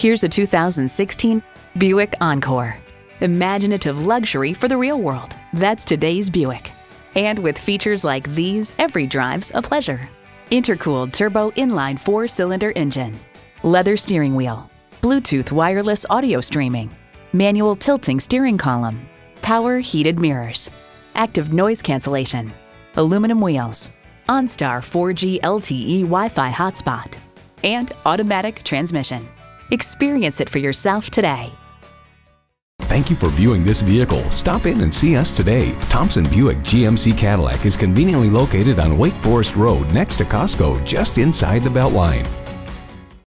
Here's a 2016 Buick Encore. Imaginative luxury for the real world. That's today's Buick. And with features like these, every drive's a pleasure. Intercooled turbo inline 4-cylinder engine, leather steering wheel, Bluetooth wireless audio streaming, manual tilting steering column, power heated mirrors, active noise cancellation, aluminum wheels, OnStar 4G LTE Wi-Fi hotspot, and automatic transmission. Experience it for yourself today. Thank you for viewing this vehicle. Stop in and see us today. Thompson Buick GMC Cadillac is conveniently located on Wake Forest Road next to Costco, just inside the Beltline.